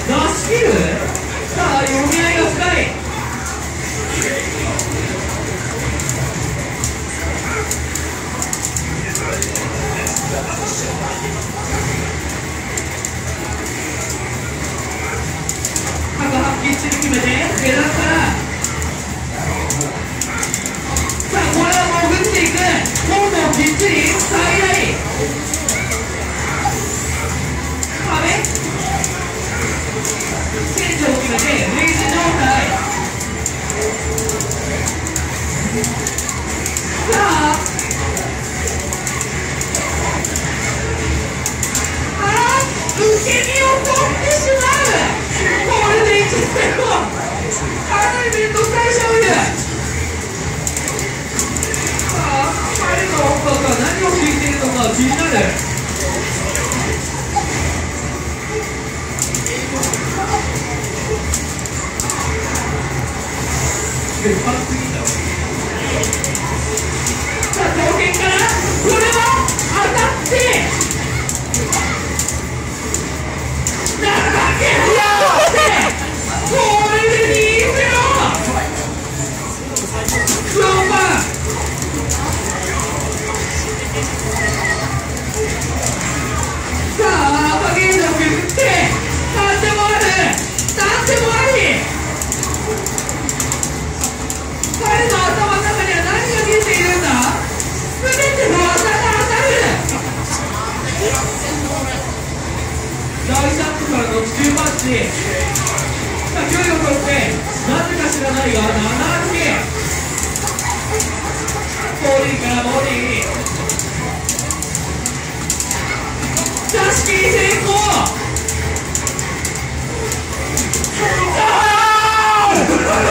出し切る。さあ読み合いが深い。各発揮しに決めて下段から、さあこれはもう打っていく。今度きっちり最大壁チェンジを決めてレイジ状態。さあ受け身を取ってしまう。これで1点をかなり面倒くさい勝負。さあ彼の音楽は何を聞いているのか気になる。さあ刀剣からこれは当たってこれで2-0。4番さあアパゲージを削って何でもある。何でもあり。彼の頭の中には何が見えているんだ。全ての技が当たる。大ジャンプからの中パンチ。距離を取ってなぜか知らないが7歩き。ボディからボディ出し切り